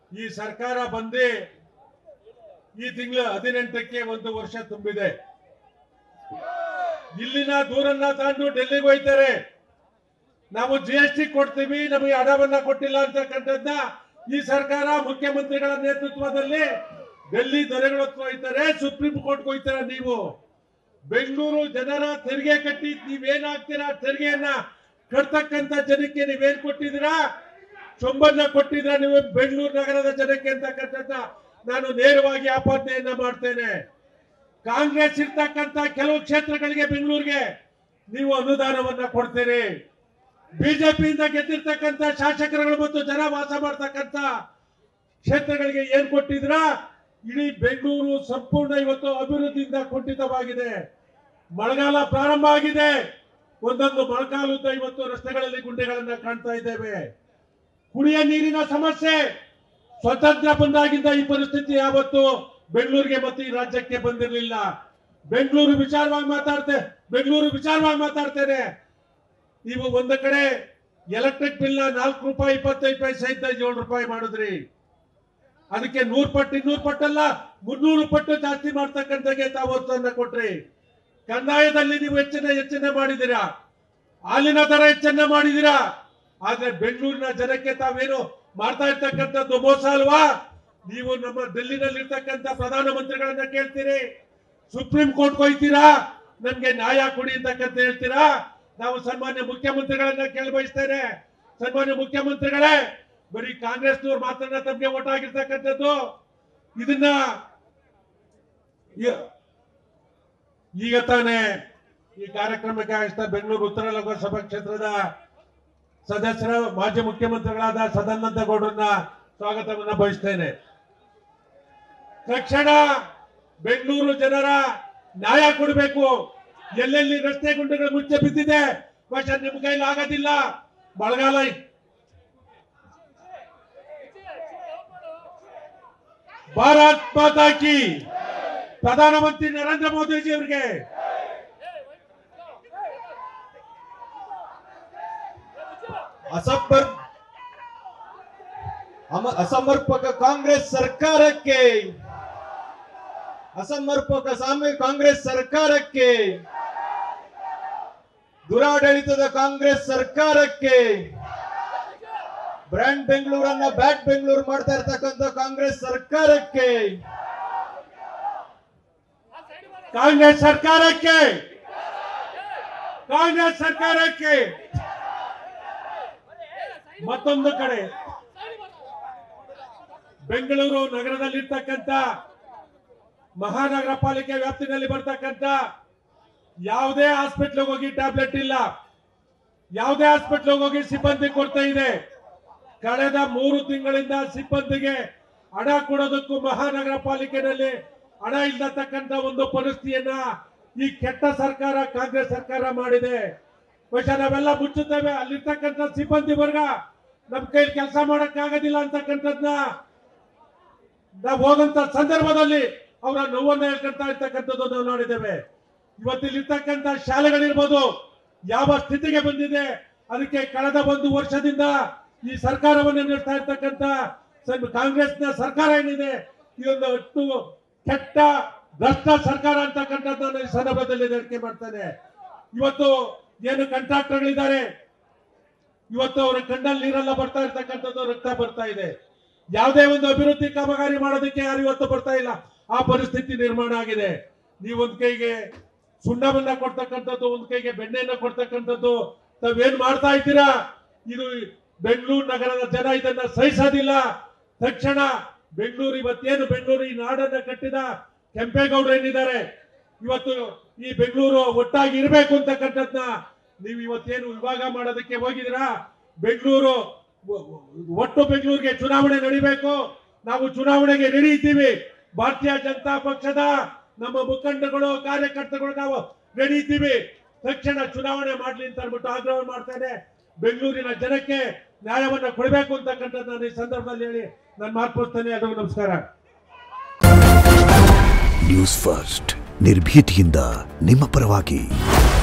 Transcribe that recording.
ಈ ಸರ್ಕಾರ ಬಂದು ಈ ತಿಂಗಳು 18ಕ್ಕೆ 1 ವರ್ಷ ತುಂಬಿದೆ. ಇಲ್ಲಿನ ದೂರನ್ನ ತಾಂಡು ಡೆಲ್ಲಿಗೆ ಹೋಯ್ತಾರೆ. ನಾವು GST ಕೊಡ್ತೀವಿ, ನಮಗೆ ಹಣವನ್ನ ಕೊಟ್ಟಿಲ್ಲ ಅಂತಕ್ಕಂಥದ್ದ ಈ ಸರ್ಕಾರ ಮುಖ್ಯಮಂತ್ರಿಗಳ ನೇತೃತ್ವದಲ್ಲಿ ಡೆಲ್ಲಿ ದೊರೆಗಳ ಹತ್ರ ಹೋಯ್ತಾರೆ, ಸುಪ್ರೀಂ ಕೋರ್ಟ್ಗೆ ಹೋಯ್ತಾರೆ. ನೀವು ಬೆಂಗಳೂರು ಜನರ ತೆರಿಗೆ ಕಟ್ಟಿ ನೀವೇನಾಗ್ತೀರಾ, ತೆರಿಗೆಯನ್ನ ಕಟ್ತಕ್ಕಂಥ ಜನಕ್ಕೆ ನೀವೇನ್ ಕೊಟ್ಟಿದ್ದೀರಾ, ಚೊಂಬನ್ನ ಕೊಟ್ಟಿದ್ರ ನೀವು ಬೆಂಗಳೂರು ನಗರದ ಜನಕ್ಕೆ ಅಂತಕ್ಕಂಥ ನಾನು ನೇರವಾಗಿ ಆಪಾದನೆಯನ್ನ ಮಾಡ್ತೇನೆ. ಕಾಂಗ್ರೆಸ್ ಇರ್ತಕ್ಕಂಥ ಕೆಲವು ಕ್ಷೇತ್ರಗಳಿಗೆ ಬೆಂಗಳೂರಿಗೆ ನೀವು ಅನುದಾನವನ್ನ ಕೊಡ್ತೀರಿ. ಬಿಜೆಪಿಯಿಂದ ಗೆದ್ದಿರ್ತಕ್ಕಂಥ ಶಾಸಕರುಗಳು ಮತ್ತು ಜನ ವಾಸ ಮಾಡ್ತಕ್ಕಂಥ ಕ್ಷೇತ್ರಗಳಿಗೆ ಏನ್ ಕೊಟ್ಟಿದ್ರ? ಇಡೀ ಬೆಂಗಳೂರು ಸಂಪೂರ್ಣ ಇವತ್ತು ಅಭಿವೃದ್ಧಿಯಿಂದ ಕುಂಠಿತವಾಗಿದೆ. ಮಳೆಗಾಲ ಪ್ರಾರಂಭ ಆಗಿದೆ, ಒಂದೊಂದು ಮೊಳಕಾಲುದ್ದ ಇವತ್ತು ರಸ್ತೆಗಳಲ್ಲಿ ಗುಂಡಿಗಳನ್ನ ಕಾಣ್ತಾ ಇದ್ದೇವೆ. ಕುಡಿಯ ನೀರಿನ ಸಮಸ್ಯೆ ಸ್ವತಂತ್ರ ಬಂದಾಗಿಂದ ಈ ಪರಿಸ್ಥಿತಿ ಯಾವತ್ತು ಬೆಂಗಳೂರಿಗೆ ಮತ್ತು ಈ ರಾಜ್ಯಕ್ಕೆ ಬಂದಿರಲಿಲ್ಲ. ಬೆಂಗಳೂರು ವಿಚಾರವಾಗಿ ಮಾತಾಡ್ತೇನೆ. ನೀವು ಒಂದು ಕಡೆ ಎಲೆಕ್ಟ್ರಿಕ್ ಬಿಲ್ ನ ₹4.25 ಇದ್ದ ₹7 ಮಾಡಿದ್ರಿ. ಅದಕ್ಕೆ 100 ಪಟ್ಟು 200 ಪಟ್ಟಲ್ಲ 300 ಪಟ್ಟು ಜಾಸ್ತಿ ಮಾಡ್ತಕ್ಕಂಥಗೆ ತಾವು ಒತ್ತನ್ನು ಕೊಟ್ರಿ. ಕಂದಾಯದಲ್ಲಿ ನೀವು ಹೆಚ್ಚಿನ ಮಾಡಿದ್ದೀರಾ, ಹಾಲಿನ ದರ ಹೆಚ್ಚನ್ನ ಮಾಡಿದ್ದೀರಾ. ಆದ್ರೆ ಬೆಂಗಳೂರಿನ ಜನಕ್ಕೆ ತಾವೇನು ಮಾಡ್ತಾ ಇರ್ತಕ್ಕಂಥದ್ದು ಮೋಸ ಅಲ್ವಾ? ನೀವು ನಮ್ಮ ಡೆಲ್ಲಿನಲ್ಲಿ ಇರ್ತಕ್ಕಂಥ ಪ್ರಧಾನಮಂತ್ರಿಗಳನ್ನ ಕೇಳ್ತೀರಿ, ಸುಪ್ರೀಂ ಕೋರ್ಟ್ ಹೋಯ್ತೀರಾ, ನಮ್ಗೆ ನ್ಯಾಯ ಕೊಡಿ ಅಂತಕ್ಕಂಥ ಹೇಳ್ತೀರಾ. ನಾವು ಸನ್ಮಾನ್ಯ ಮುಖ್ಯಮಂತ್ರಿಗಳನ್ನ ಕೇಳಿ ಬಯಸ್ತೇನೆ, ಸನ್ಮಾನ್ಯ ಮುಖ್ಯಮಂತ್ರಿಗಳೇ, ಬರೀ ಕಾಂಗ್ರೆಸ್ನವ್ರು ಮಾತ್ರ ತಮ್ಗೆ ಓಟ್ ಆಗಿರ್ತಕ್ಕಂಥದ್ದು. ಇದನ್ನ ಈಗ ತಾನೇ ಈ ಕಾರ್ಯಕ್ರಮಕ್ಕೆ ಆಗಿಸ್ತಾ ಬೆಂಗಳೂರು ಉತ್ತರ ಲೋಕಸಭಾ ಕ್ಷೇತ್ರದ ಸದಸ್ಯರ ಮಾಜಿ ಮುಖ್ಯಮಂತ್ರಿಗಳಾದ ಸದಾನಂದ ಗೌಡರನ್ನ ಸ್ವಾಗತವನ್ನ ಬಯಸ್ತೇನೆ. ತಕ್ಷಣ ಬೆಂಗಳೂರು ಜನರ ನ್ಯಾಯ ಕೊಡಬೇಕು. ಎಲ್ಲೆಲ್ಲಿ ರಸ್ತೆ ಗುಂಡಿಗಳು ಮುಚ್ಚೆ ಬಿದ್ದಿದೆ, ಬಹುಶಃ ನಿಮ್ ಕೈಲಿ ಆಗೋದಿಲ್ಲ. ಮಳೆಗಾಲ ಭಾರತ್ ಮಾತಾ ಕಿ, ಪ್ರಧಾನಮಂತ್ರಿ ನರೇಂದ್ರ ಮೋದಿಜಿ ಅವರಿಗೆ ಅಸಮರ್ಪಕ ಕಾಂಗ್ರೆಸ್ ಸರ್ಕಾರಕ್ಕೆ, ಅಸಮರ್ಪಕ ಕಾಂಗ್ರೆಸ್ ಸರ್ಕಾರಕ್ಕೆ, ದುರಾಡಳಿತದ ಕಾಂಗ್ರೆಸ್ ಸರ್ಕಾರಕ್ಕೆ, ಬ್ರ್ಯಾಂಡ್ ಬೆಂಗಳೂರನ್ನ ಬ್ಯಾಟ್ ಬೆಂಗಳೂರು ಮಾಡ್ತಾ ಇರ್ತಕ್ಕಂಥ ಕಾಂಗ್ರೆಸ್ ಸರ್ಕಾರಕ್ಕೆ, ಕಾಂಗ್ರೆಸ್ ಸರ್ಕಾರಕ್ಕೆ ಮತ್ತೊಂದು ಕಡೆ ಬೆಂಗಳೂರು ನಗರದಲ್ಲಿರ್ತಕ್ಕಂಥ ಮಹಾನಗರ ಪಾಲಿಕೆ ವ್ಯಾಪ್ತಿನಲ್ಲಿ ಬರ್ತಕ್ಕಂಥ ಯಾವುದೇ ಹಾಸ್ಪಿಟ್ಲಿಗೆ ಹೋಗಿ ಟ್ಯಾಬ್ಲೆಟ್ ಇಲ್ಲ, ಯಾವುದೇ ಹಾಸ್ಪಿಟ್ಲಿಗೆ ಹೋಗಿ ಸಿಬ್ಬಂದಿ ಕೊರತೆ ಇದೆ. ಕಳೆದ 3 ತಿಂಗಳಿಂದ ಸಿಬ್ಬಂದಿಗೆ ಹಣ ಕೊಡೋದಕ್ಕೂ ಮಹಾನಗರ ಪಾಲಿಕೆಯಲ್ಲಿ ಹಣ ಇಲ್ಲತಕ್ಕಂಥ ಒಂದು ಪರಿಸ್ಥಿತಿಯನ್ನ ಈ ಕೆಟ್ಟ ಸರ್ಕಾರ ಕಾಂಗ್ರೆಸ್ ಸರ್ಕಾರ ಮಾಡಿದೆ. ಬಹುಶಃ ನಾವೆಲ್ಲ ಮುಚ್ಚುತ್ತೇವೆ, ಅಲ್ಲಿರ್ತಕ್ಕಂಥ ಸಿಬ್ಬಂದಿ ವರ್ಗ ನಮ್ ಕೈಲಿ ಕೆಲಸ ಮಾಡಕ್ ಆಗೋದಿಲ್ಲ ಅಂತಕ್ಕಂಥದ್ನ ನಾವು ಹೋದಂತ ಸಂದರ್ಭದಲ್ಲಿ ಅವರ ನೋವನ್ನ ಹೇಳ್ಕೊಂತ ಇರ್ತಕ್ಕಂಥದ್ದು ನಾವು ನೋಡಿದ್ದೇವೆ. ಇವತ್ತಿಲ್ಲಿರ್ತಕ್ಕಂಥ ಶಾಲೆಗಳಿರ್ಬೋದು ಯಾವ ಸ್ಥಿತಿಗೆ ಬಂದಿದೆ, ಅದಕ್ಕೆ ಕಳೆದ 1 ವರ್ಷದಿಂದ ಈ ಸರ್ಕಾರವನ್ನು ನಡೆಸ್ತಾ ಇರ್ತಕ್ಕಂಥ ಕಾಂಗ್ರೆಸ್ನ ಸರ್ಕಾರ ಏನಿದೆ, ಇದೊಂದು ಅಷ್ಟು ಕೆಟ್ಟ ಭ್ರಷ್ಟ ಸರ್ಕಾರ ಅಂತಕ್ಕಂಥದ್ದು ಈ ಸಂದರ್ಭದಲ್ಲಿ ಹೇಳಿಕೆ ಮಾಡ್ತಾನೆ. ಇವತ್ತು ಏನು ಕಾಂಟ್ರಾಕ್ಟರ್ಗಳಿದ್ದಾರೆ, ಇವತ್ತು ಅವರ ಕಣ್ಣಲ್ಲಿ ನೀರೆಲ್ಲ ಬರ್ತಾ ಇರ್ತಕ್ಕಂಥದ್ದು, ರಕ್ತ ಬರ್ತಾ ಇದೆ. ಯಾವುದೇ ಒಂದು ಅಭಿವೃದ್ಧಿ ಕಾಮಗಾರಿ ಮಾಡೋದಕ್ಕೆ ಯಾರು ಇವತ್ತು ಬರ್ತಾ ಇಲ್ಲ, ಆ ಪರಿಸ್ಥಿತಿ ನಿರ್ಮಾಣ ಆಗಿದೆ. ನೀವು ಒಂದ್ ಕೈಗೆ ಸುಣ್ಣವನ್ನ ಕೊಡ್ತಕ್ಕಂಥದ್ದು, ಒಂದ್ ಕೈಗೆ ಬೆಣ್ಣೆಯನ್ನ ಕೊಡ್ತಕ್ಕಂಥದ್ದು ತಾವೇನ್ ಮಾಡ್ತಾ ಇದ್ದೀರಾ? ಇದು ಬೆಂಗಳೂರು ನಗರದ ಜನ ಇದನ್ನ ಸಹಿಸೋದಿಲ್ಲ. ತಕ್ಷಣ ಬೆಂಗಳೂರು ಇವತ್ತೇನು ಬೆಂಗಳೂರು ಈ ನಾಡನ್ನ ಕಟ್ಟಿದ ಕೆಂಪೇಗೌಡರು ಏನಿದ್ದಾರೆ, ಇವತ್ತು ಈ ಬೆಂಗಳೂರು ಒಟ್ಟಾಗಿ ಇರಬೇಕು ಅಂತಕ್ಕಂಥದ್ನ ನೀವು ಇವತ್ತೇನು ವಿಭಾಗ ಮಾಡೋದಕ್ಕೆ ಹೋಗಿದ್ದೀರಾ? ಬೆಂಗಳೂರು ಒಟ್ಟು ಬೆಂಗಳೂರಿಗೆ ಚುನಾವಣೆ ನಡೀಬೇಕು. ನಾವು ಚುನಾವಣೆಗೆ ರೆಡಿ ಇದ್ದೀವಿ. ಭಾರತೀಯ ಜನತಾ ಪಕ್ಷದ ನಮ್ಮ ಮುಖಂಡಗಳು ಕಾರ್ಯಕರ್ತಗಳು ನಾವು ರೆಡಿ ಇದ್ದೀವಿ. ತಕ್ಷಣ ಚುನಾವಣೆ ಮಾಡ್ಲಿ ಅಂತ ಅಂದ್ಬಿಟ್ಟು ಆಗ್ರಹ ಮಾಡ್ತೇನೆ. ಬೆಂಗಳೂರಿನ ಜನಕ್ಕೆ ನ್ಯಾಯವನ್ನ ಕೊಡಬೇಕು ಅಂತಕ್ಕಂಥದ್ದು ನಾನು ಈ ಸಂದರ್ಭದಲ್ಲಿ ಹೇಳಿ ನಾನು ಮಾರ್ಪಡಿಸ್ತೇನೆ. ಎಲ್ಲರಿಗೂ ನಮಸ್ಕಾರ. ನ್ಯೂಸ್ ಫಸ್ಟ್ ನಿರ್ಭೀತಿಯಿಂದ ನಿಮ್ಮ ಪರವಾಗಿ.